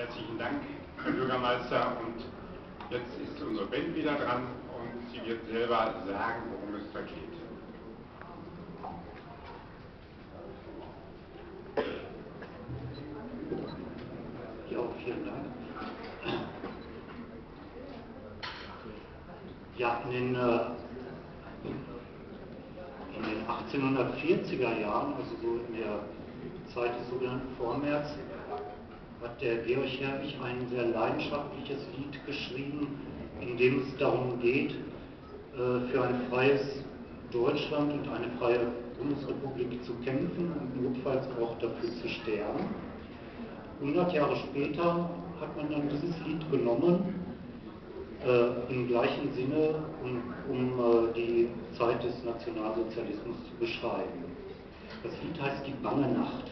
Herzlichen Dank, Herr Bürgermeister. Und jetzt ist unsere Band wieder dran und sie wird selber sagen, worum es da geht. Ja, vielen Dank. Ja, in den 1840er Jahren, also so in der Zeit des sogenannten Vormärz, hat der Georg Herwig ein sehr leidenschaftliches Lied geschrieben, in dem es darum geht, für ein freies Deutschland und eine freie Bundesrepublik zu kämpfen und notfalls auch dafür zu sterben. 100 Jahre später hat man dann dieses Lied genommen, im gleichen Sinne, um die Zeit des Nationalsozialismus zu beschreiben. Das Lied heißt Die bange Nacht.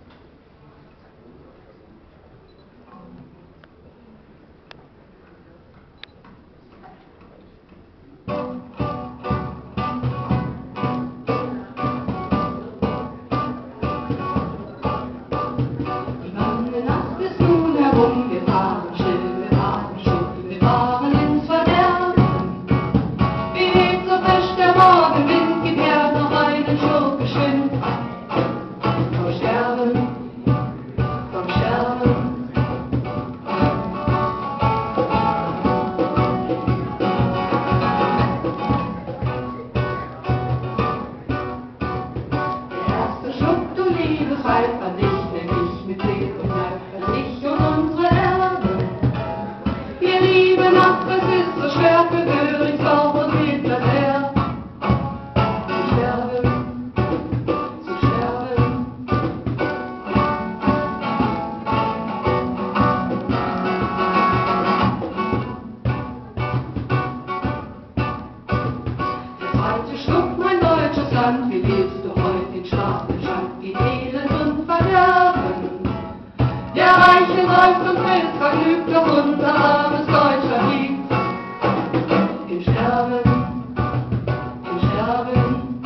Wie lebst du heute in Schlaf und Schand, wie Elend und Verderben? Der Reiche säuft und fällt vergnügt, doch unser armes Deutschland liegt im Sterben, im Sterben.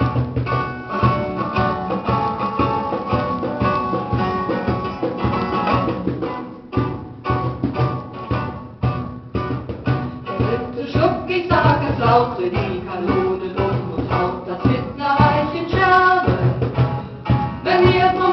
Der dritte Schluck, ich sag es laut, die Kanone dumm und haut das Hitlerreich in Scherben. Wenn ihr